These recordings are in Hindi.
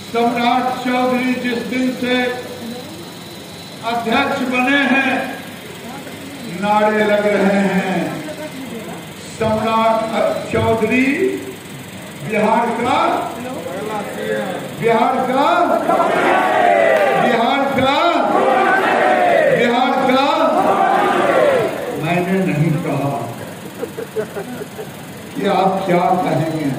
सम्राट चौधरी जिस दिन से अध्यक्ष बने हैं, नारे लग रहे हैं। सम्राट चौधरी बिहार का मैंने नहीं कहा कि आप क्या कहेंगे,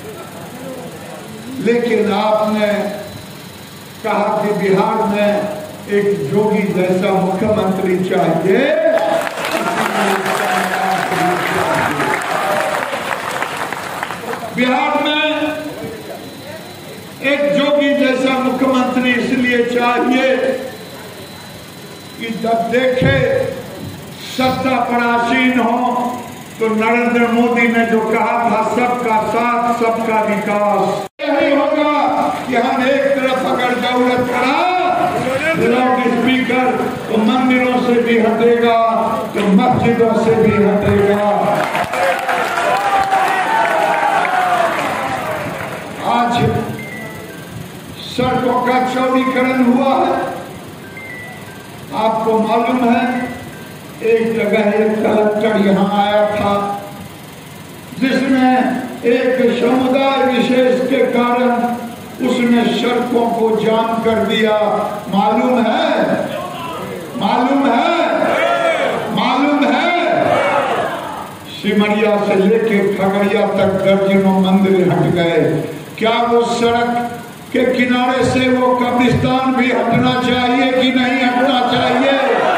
लेकिन आपने कहा कि बिहार में एक जोगी जैसा मुख्यमंत्री चाहिए। बिहार में एक जोगी जैसा मुख्यमंत्री इसलिए चाहिए कि जब देखे सत्ता पर आसीन हो तो नरेंद्र मोदी ने जो कहा था सबका साथ सबका विकास, यही होगा कि हम एक तरफ अगर जरूरत पड़ा लाउड स्पीकर तो मंदिरों से भी हटेगा तो मस्जिदों से भी हटेगा। आज सड़कों का चौड़ीकरण हुआ है। आपको मालूम है एक जगह एक कलेक्टर यहाँ आया था जिसने एक समुदाय विशेष के कारण उसने सड़कों को जाम कर दिया। मालूम है सिमरिया से लेके खगड़िया तक दर्जनों मंदिर हट गए। क्या वो सड़क के किनारे से वो कब्रिस्तान भी हटना चाहिए कि नहीं हटना चाहिए?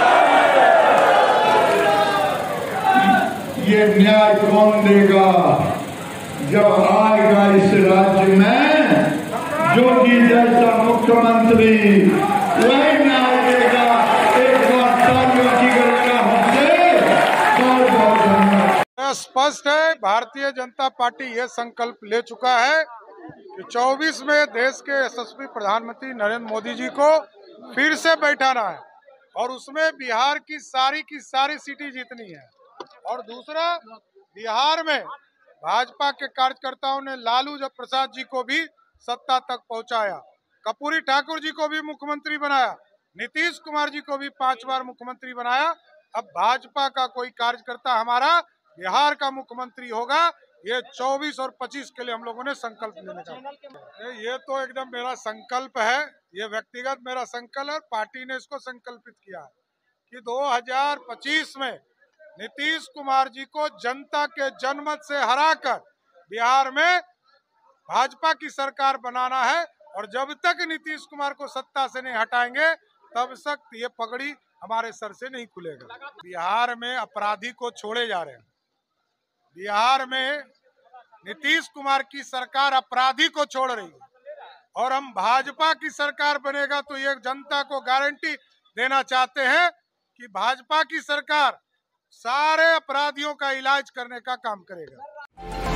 ये न्याय कौन देगा? जब आएगा इस राज्य में योगी जैसा मुख्यमंत्री, वही न्याय देगा। एक बार तालियों की गणना हमसे बहुत धन्यवाद। स्पष्ट है, भारतीय जनता पार्टी ये संकल्प ले चुका है कि 24 में देश के यशस्वी प्रधानमंत्री नरेंद्र मोदी जी को फिर से बैठाना है और उसमें बिहार की सारी सीटें जीतनी है। और दूसरा, बिहार में भाजपा के कार्यकर्ताओं ने लालू प्रसाद जी को भी सत्ता तक पहुंचाया, कर्पूरी ठाकुर जी को भी मुख्यमंत्री बनाया, नीतीश कुमार जी को भी 5 बार मुख्यमंत्री बनाया। अब भाजपा का कोई कार्यकर्ता हमारा बिहार का मुख्यमंत्री होगा। ये 24 और 25 के लिए हम लोगों ने संकल्प लेने का, ये तो एकदम मेरा संकल्प है, ये व्यक्तिगत मेरा संकल्प है। पार्टी ने इसको संकल्पित किया है कि 2025 में नीतीश कुमार जी को जनता के जनमत से हराकर बिहार में भाजपा की सरकार बनाना है। और जब तक नीतीश कुमार को सत्ता से नहीं हटाएंगे तब तक ये पगड़ी हमारे सर से नहीं खुलेगा। बिहार में अपराधी को छोड़े जा रहे हैं। बिहार में नीतीश कुमार की सरकार अपराधी को छोड़ रही है और हम भाजपा की सरकार बनेगा तो ये जनता को गारंटी देना चाहते हैं कि भाजपा की सरकार सारे अपराधियों का इलाज करने का काम करेगा।